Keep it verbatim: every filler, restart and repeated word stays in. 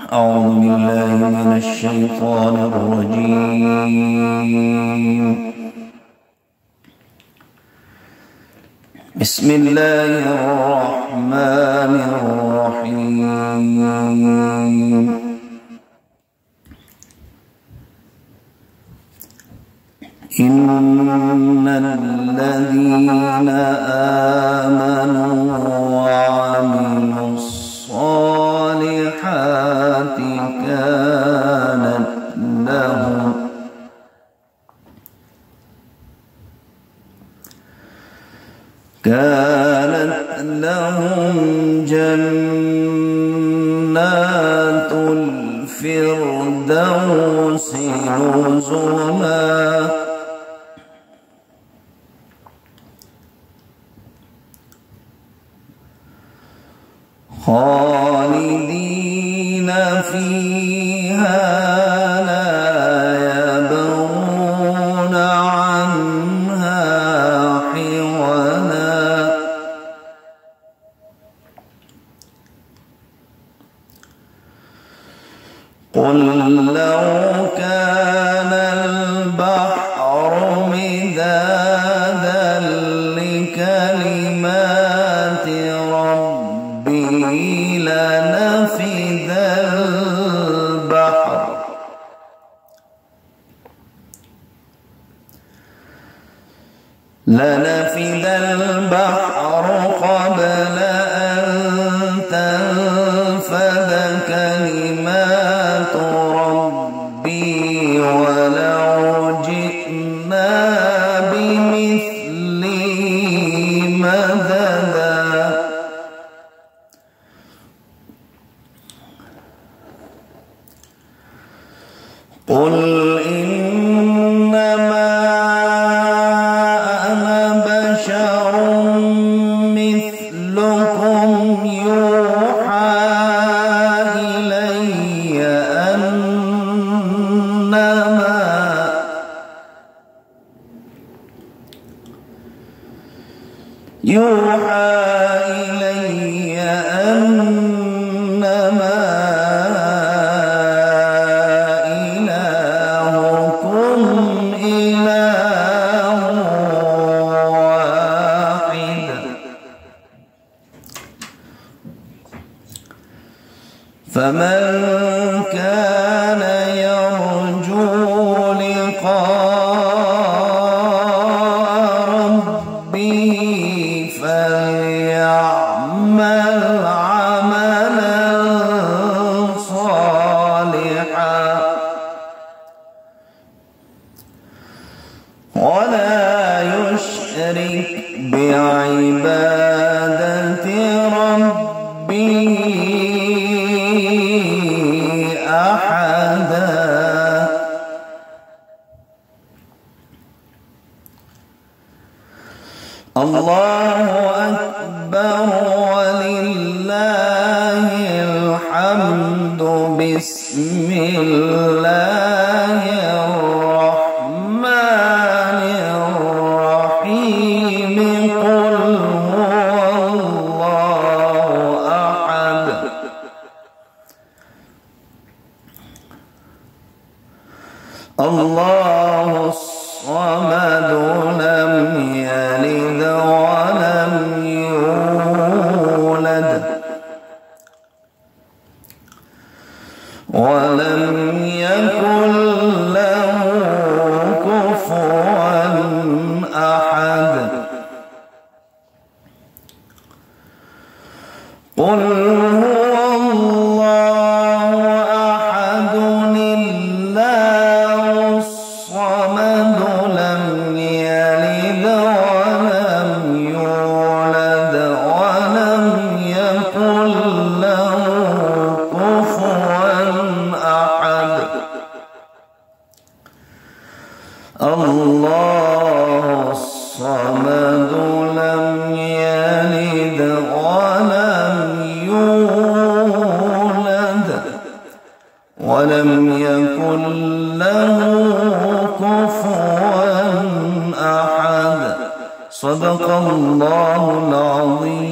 أعوذ بالله من الشيطان الرجيم. بسم الله الرحمن الرحيم. إن الذين آمنوا وعملوا الصالحات كانت لهم كانت لهم جنات الفردوس نزلا خالدين فيها لا يبغون عنها حولا قل لو كان البحر مدادا لكلمات ربي لنفد البحر لنفد البحر قبل أن تنفد كلمات ربي ولو جئنا بمثله مددا قل إنما أنا بشر مثلكم يوحى إلي أنما يوحى إلي أنما فمن كان يرجو لقاء ربه فليعمل عملا صالحا ولا يشرك بعبادة ربه أحدا الله أكبر ولله الحمد. بسم الله الرحمن الرحيم. قل هو الله أحد الله الصمد لم يلد ولم يولد ولم يكن له كفوا أحد. قل هو الله أحد الله الصمد لم يلد ولم يولد ولم يكن له كفوا أحد. الله الصمد لم يلد ولم يولد ولم يكن له كفوا أحد. صدق الله العظيم.